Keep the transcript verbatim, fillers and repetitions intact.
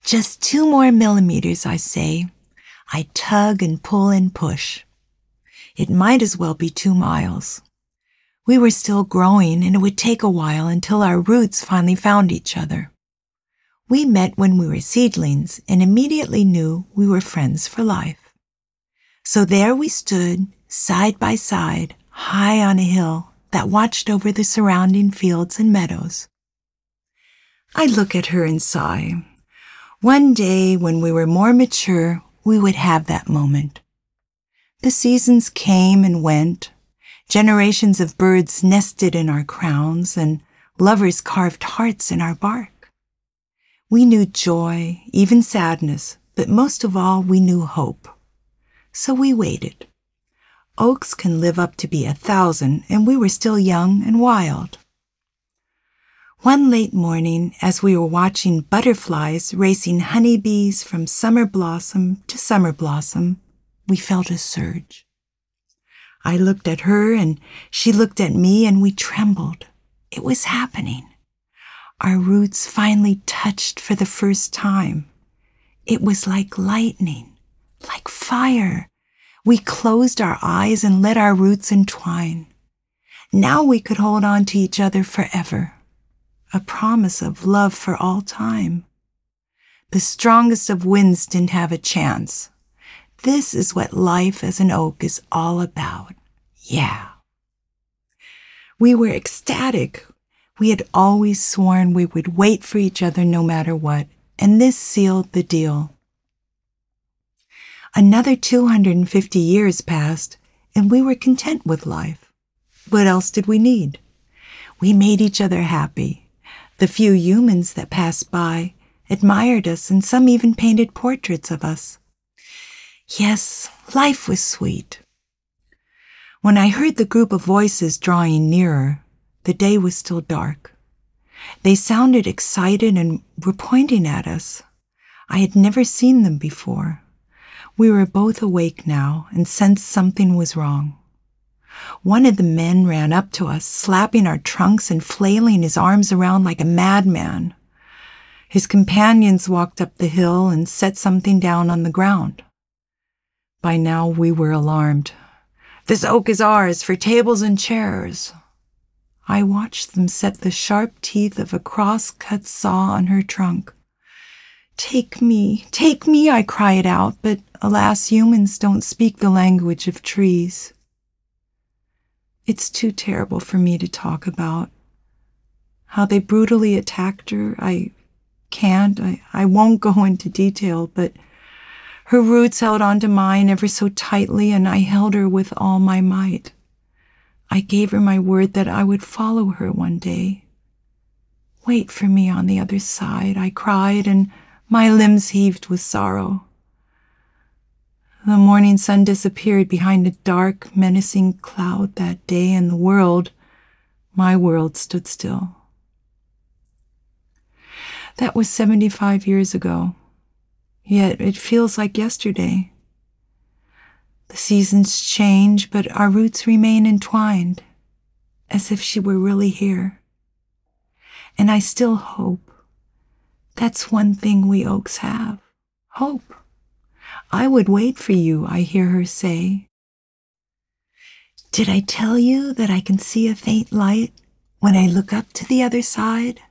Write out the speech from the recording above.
Just two more millimeters, I say. I tug and pull and push. It might as well be two miles. We were still growing, and it would take a while until our roots finally found each other. We met when we were seedlings and immediately knew we were friends for life. So there we stood, side by side, high on a hill that watched over the surrounding fields and meadows. I look at her and sigh. One day, when we were more mature, we would have that moment. The seasons came and went. Generations of birds nested in our crowns, and lovers carved hearts in our bark. We knew joy, even sadness, but most of all, we knew hope. So we waited. Oaks can live up to be a thousand, and we were still young and wild. One late morning, as we were watching butterflies racing honeybees from summer blossom to summer blossom, we felt a surge. I looked at her, and she looked at me, and we trembled. It was happening. Our roots finally touched for the first time. It was like lightning, like fire. We closed our eyes and let our roots entwine. Now we could hold on to each other forever, a promise of love for all time. The strongest of winds didn't have a chance. This is what life as an oak is all about. Yeah. We were ecstatic. We had always sworn we would wait for each other no matter what, and this sealed the deal. Another two hundred fifty years passed, and we were content with life. What else did we need? We made each other happy. The few humans that passed by admired us, and some even painted portraits of us. Yes, life was sweet. When I heard the group of voices drawing nearer, the day was still dark. They sounded excited and were pointing at us. I had never seen them before. We were both awake now and sensed something was wrong. One of the men ran up to us, slapping our trunks and flailing his arms around like a madman. His companions walked up the hill and set something down on the ground. By now we were alarmed. "This oak is ours for tables and chairs." I watched them set the sharp teeth of a cross-cut saw on her trunk. "Take me, take me," I cried out, but alas, humans don't speak the language of trees. It's too terrible for me to talk about. How they brutally attacked her, I can't, I, I won't go into detail, but her roots held onto mine ever so tightly, and I held her with all my might. I gave her my word that I would follow her one day. "Wait for me on the other side," I cried, and my limbs heaved with sorrow. The morning sun disappeared behind a dark, menacing cloud that day, and the world, my world, stood still. That was seventy-five years ago, yet it feels like yesterday. The seasons change, but our roots remain entwined, as if she were really here. And I still hope. That's one thing we oaks have, hope. "I would wait for you," I hear her say. Did I tell you that I can see a faint light when I look up to the other side?